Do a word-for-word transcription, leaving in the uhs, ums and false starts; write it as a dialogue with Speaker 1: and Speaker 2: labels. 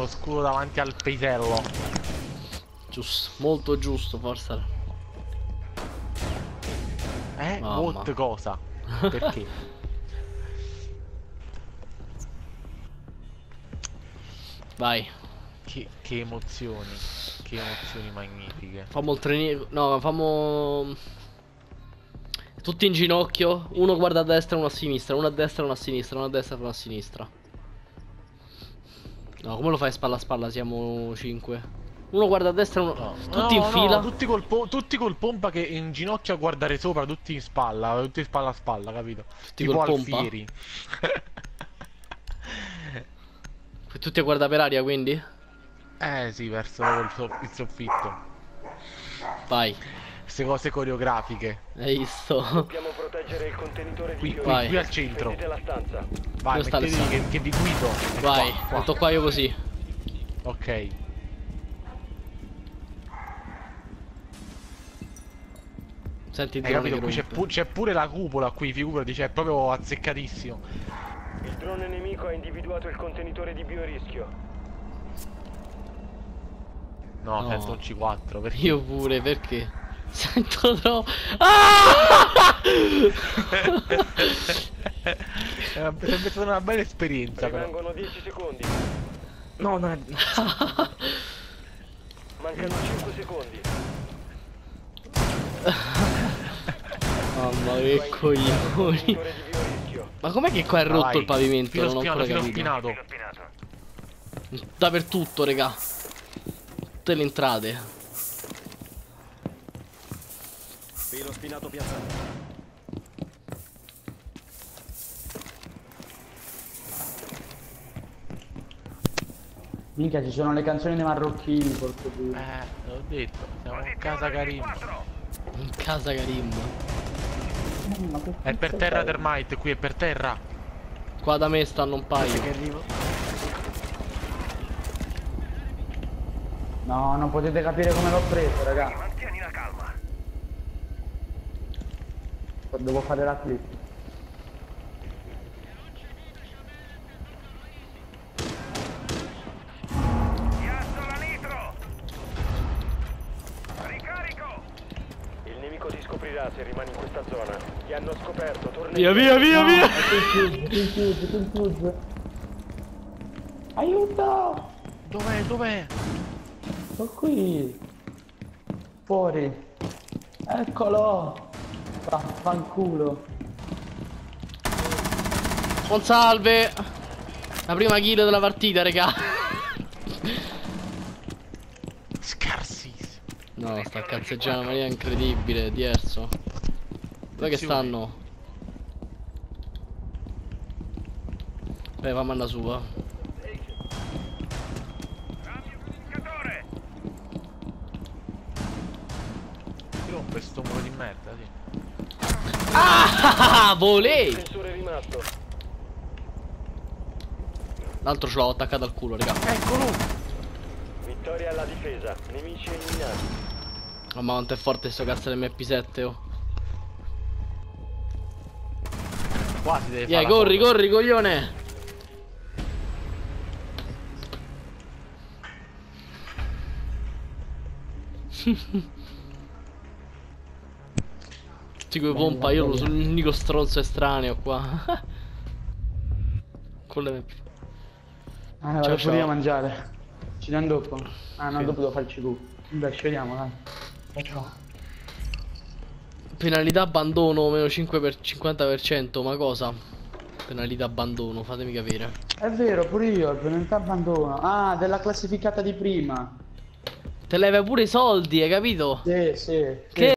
Speaker 1: lo scudo davanti al peitello.
Speaker 2: Giusto, molto giusto, forza.
Speaker 1: Eh?
Speaker 2: Mamma.
Speaker 1: What cosa? Perché?
Speaker 2: Vai.
Speaker 1: Che, che emozioni. Che emozioni magnifiche.
Speaker 2: Fammo il trenino. No, fammo. Tutti in ginocchio. Uno guarda a destra e uno a sinistra. Uno a destra e uno a sinistra. Uno a destra e uno a sinistra. No, come lo fai spalla a spalla? Siamo cinque. Uno guarda a destra e uno.
Speaker 1: No,
Speaker 2: Tutti
Speaker 1: no,
Speaker 2: in fila.
Speaker 1: no, tutti col, po tutti col pompa che in ginocchio a guardare sopra, tutti in spalla, tutti spalla a spalla, capito?
Speaker 2: Tutti
Speaker 1: Tipo
Speaker 2: col pompa?
Speaker 1: Alfieri.
Speaker 2: Tutti a guardare per aria, quindi?
Speaker 1: Eh sì, verso il, so il soffitto.
Speaker 2: Vai.
Speaker 1: Queste cose coreografiche.
Speaker 2: Hai visto?
Speaker 3: Dobbiamo proteggere il contenitore di
Speaker 1: Qui, qui,
Speaker 2: Vai.
Speaker 1: qui al centro.
Speaker 3: Difendete la stanza.
Speaker 1: Vai,
Speaker 2: Dove sta
Speaker 1: mettetevi
Speaker 2: Alessandro?
Speaker 1: che, che vi guido. È
Speaker 2: Vai.
Speaker 1: qua, qua.
Speaker 2: Metto qua io così.
Speaker 1: Ok.
Speaker 2: Senti il
Speaker 1: Hai
Speaker 2: drone
Speaker 1: capito?
Speaker 2: che
Speaker 1: Qui c'è
Speaker 2: rompe.
Speaker 1: pu c'è pure la cupola qui, figurati, c'è proprio azzeccatissimo.
Speaker 3: Il drone nemico ha individuato il contenitore di biorischio.
Speaker 1: No,
Speaker 2: No.
Speaker 1: sento un C quattro, perché?
Speaker 2: Io pure, perché? Sento troppo. Ah!
Speaker 1: È stata una bella esperienza, però.
Speaker 3: Rimangono dieci secondi.
Speaker 1: No, no,
Speaker 3: Mancano cinque secondi.
Speaker 2: Mamma che coglioni.
Speaker 3: Contenitore di biorischio.
Speaker 2: Ma com'è che qua è rotto
Speaker 1: vai.
Speaker 2: il pavimento?
Speaker 1: Filo
Speaker 2: Non ho
Speaker 1: spinato,
Speaker 2: ancora
Speaker 1: filo
Speaker 2: capito.
Speaker 1: spinato.
Speaker 2: Dappertutto, regà. Tutte le entrate.
Speaker 3: Filo spinato piazzato.
Speaker 4: Minchia, ci sono le canzoni dei marocchini, porco due.
Speaker 1: Eh, l'ho detto, siamo in casa Karim.
Speaker 2: In casa Karim.
Speaker 4: Ma che
Speaker 1: È per
Speaker 4: cazzo
Speaker 1: terra
Speaker 4: fai?
Speaker 1: Termite, qui è per terra.
Speaker 2: Qua da me stanno un
Speaker 1: Che
Speaker 2: paio.
Speaker 1: arrivo.
Speaker 4: No, non potete capire come l'ho preso, raga.
Speaker 3: Mantieni la calma.
Speaker 4: Devo fare la clip.
Speaker 3: Piazzo la nitro. Ricarico. Il nemico ti scoprirà se rimani in questa zona. Ti hanno scoperto, torna
Speaker 2: Via, via, via, via.
Speaker 4: Kill fuse, kill fuse. Aiuto!
Speaker 1: Dov'è, dov'è?
Speaker 4: Sono qui. Fuori. Eccolo. Vaffanculo.
Speaker 2: Buon salve. La prima kill della partita, regà.
Speaker 1: Scarsissimo.
Speaker 2: No, sta cazzeggiando in maniera incredibile, diverso. Dove che stanno? Beh, fammi andare su, va.
Speaker 1: Si rompe sto muro di merda, sì.
Speaker 2: Ah, volei!
Speaker 3: Sensore rimasto.
Speaker 2: L'altro ce l'ho attaccato al culo, raga.
Speaker 1: Eccolo!
Speaker 3: Vittoria alla difesa. Nemici eliminati.
Speaker 2: Mamma quanto è forte sto cazzo dell'M P sette, oh.
Speaker 1: Qua si deve
Speaker 2: Via,
Speaker 1: fare la
Speaker 2: corri,
Speaker 1: foto.
Speaker 2: corri, coglione. Tutti quei pompa, io sono l'unico stronzo estraneo qua. Con le...
Speaker 4: Ah, vado
Speaker 2: Ciao,
Speaker 4: pure
Speaker 2: ciao.
Speaker 4: io a mangiare. Ci diamo dopo. Ah no,
Speaker 2: Sì.
Speaker 4: dopo devo farci tu. Dai, ci vediamo, dai. Ciao, ciao.
Speaker 2: Penalità abbandono meno cinque per cinquanta per cento, ma cosa? Penalità abbandono, fatemi capire.
Speaker 4: È vero, pure io, il penalità abbandono. Ah, della classificata di prima.
Speaker 2: Te leva pure i soldi, hai capito?
Speaker 4: Sì, sì.
Speaker 2: Che